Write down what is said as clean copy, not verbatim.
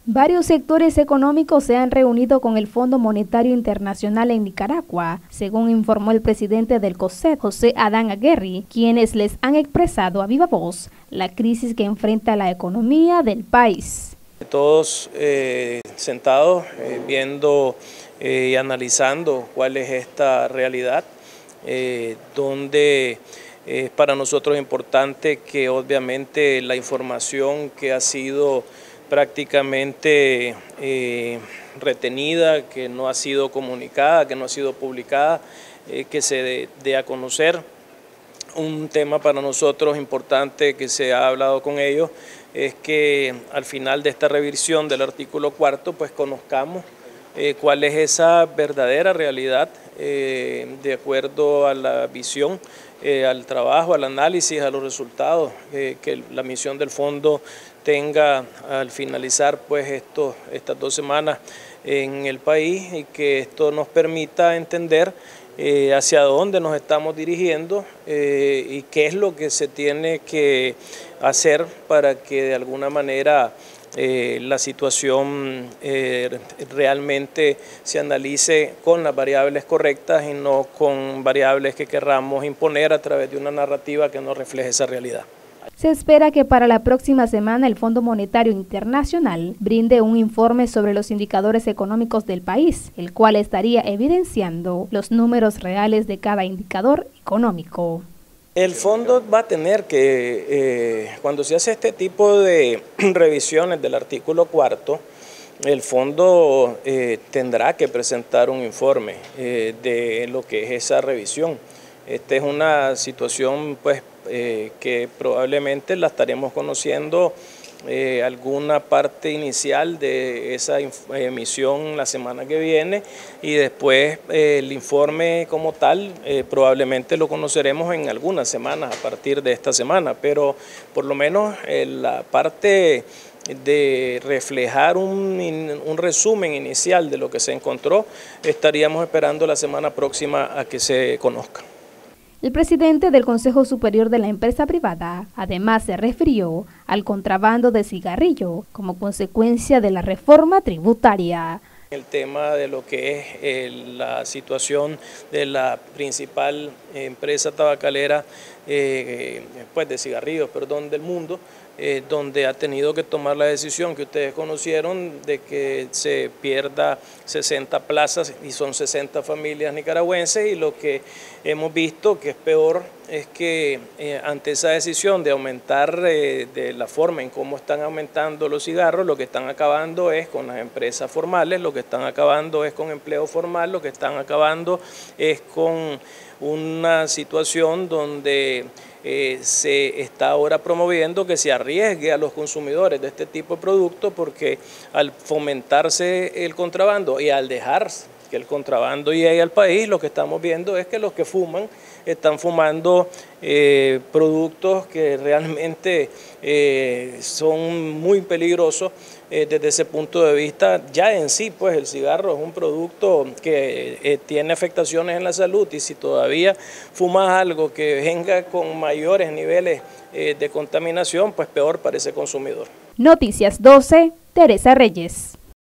Varios sectores económicos se han reunido con el Fondo Monetario Internacional en Nicaragua, según informó el presidente del COSET, José Adán Aguirre, quienes les han expresado a viva voz la crisis que enfrenta la economía del país. Todos sentados viendo y analizando cuál es esta realidad, donde es para nosotros importante que obviamente la información que ha sido prácticamente retenida, que no ha sido comunicada, que no ha sido publicada, que se dé a conocer. Un tema para nosotros importante que se ha hablado con ellos es que al final de esta revisión del artículo 4 pues conozcamos cuál es esa verdadera realidad de acuerdo a la visión, al trabajo, al análisis, a los resultados que la misión del fondo tenga al finalizar pues estas 2 semanas en el país, y que esto nos permita entender hacia dónde nos estamos dirigiendo y qué es lo que se tiene que hacer para que de alguna manera la situación realmente se analice con las variables correctas y no con variables que querramos imponer a través de una narrativa que no refleje esa realidad. Se espera que para la próxima semana el Fondo Monetario Internacional brinde un informe sobre los indicadores económicos del país, el cual estaría evidenciando los números reales de cada indicador económico. El fondo va a tener que, cuando se hace este tipo de revisiones del artículo 4, el fondo tendrá que presentar un informe de lo que es esa revisión. Esta es una situación pues que probablemente la estaremos conociendo alguna parte inicial de esa emisión la semana que viene, y después el informe como tal probablemente lo conoceremos en algunas semanas a partir de esta semana, pero por lo menos la parte de reflejar un resumen inicial de lo que se encontró estaríamos esperando la semana próxima a que se conozca. El presidente del Consejo Superior de la Empresa Privada además se refirió al contrabando de cigarrillo como consecuencia de la reforma tributaria. El tema de lo que es la situación de la principal empresa tabacalera pues de cigarrillos, del mundo, donde ha tenido que tomar la decisión que ustedes conocieron de que se pierda 60 plazas, y son 60 familias nicaragüenses, y lo que hemos visto que es peor es que ante esa decisión de aumentar de la forma en cómo están aumentando los cigarros, lo que están acabando es con las empresas formales, lo que están acabando es con empleo formal, lo que están acabando es con una situación donde se está ahora promoviendo que se arriesgue a los consumidores de este tipo de productos, porque al fomentarse el contrabando y al dejar que el contrabando llegue al país, lo que estamos viendo es que los que fuman están fumando productos que realmente son muy peligrosos desde ese punto de vista. Ya en sí, pues el cigarro es un producto que tiene afectaciones en la salud, y si todavía fumas algo que venga con mayores niveles de contaminación, pues peor para ese consumidor. Noticias 12, Teresa Reyes.